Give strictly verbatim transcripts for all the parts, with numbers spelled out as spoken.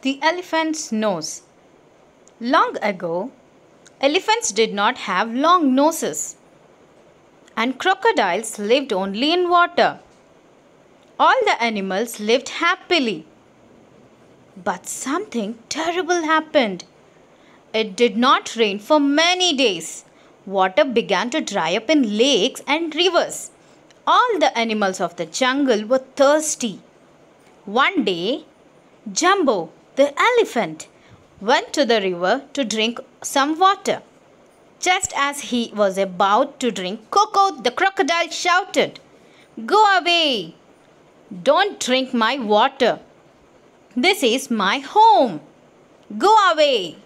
The elephant's nose. Long ago, elephants did not have long noses, and crocodiles lived only in water. All the animals lived happily. But something terrible happened. It did not rain for many days. Water began to dry up in lakes and rivers. All the animals of the jungle were thirsty. One day, Jumbo, the elephant, went to the river to drink some water. Just as he was about to drink, Koko the crocodile shouted, "Go away! Don't drink my water. This is my home. Go away!"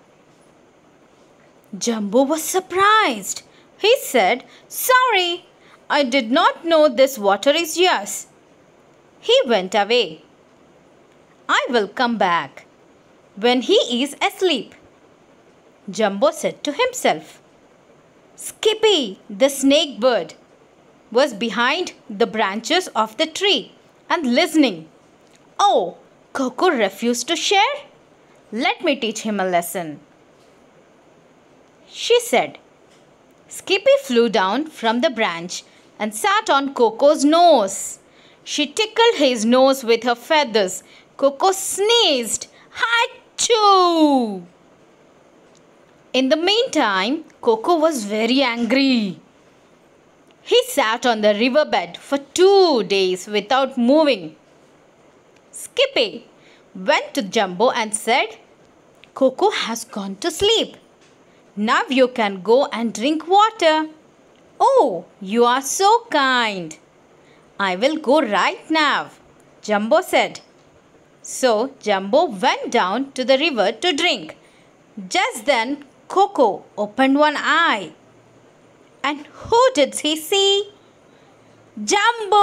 Jumbo was surprised. He said, "Sorry, I did not know this water is yours." He went away. "I will come back when he is asleep," Jumbo said to himself. Skippy, the snake bird, was behind the branches of the tree and listening. "Oh, Koko refused to share? Let me teach him a lesson," she said. Skippy flew down from the branch and sat on Koko's nose. She tickled his nose with her feathers. Koko sneezed. Achoo! In the meantime, Koko was very angry. He sat on the riverbed for two days without moving. Skippy went to Jumbo and said, "Koko has gone to sleep. Now you can go and drink water." "Oh, you are so kind. I will go right now," Jumbo said. So Jumbo went down to the river to drink. Just then Koko opened one eye. And who did he see? Jumbo!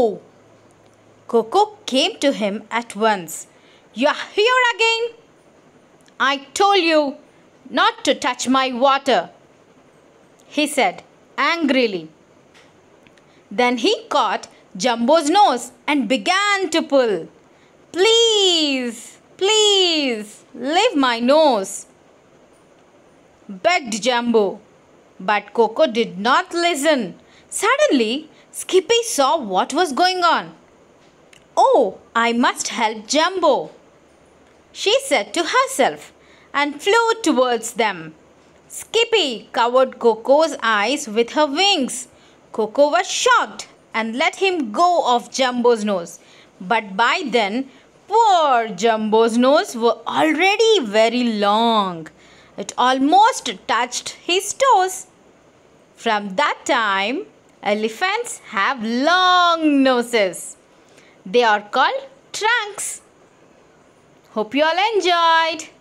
Koko came to him at once. "You are here again? I told you not to touch my water," he said angrily. Then he caught Jumbo's nose and began to pull. "Please, please, leave my nose," begged Jumbo. But Koko did not listen. Suddenly, Skippy saw what was going on. "Oh, I must help Jumbo," she said to herself and flew towards them. Skippy covered Koko's eyes with her wings. Koko was shocked and let him go of Jumbo's nose. But by then, poor Jumbo's nose was already very long. It almost touched his toes. From that time, elephants have long noses. They are called trunks. Hope you all enjoyed.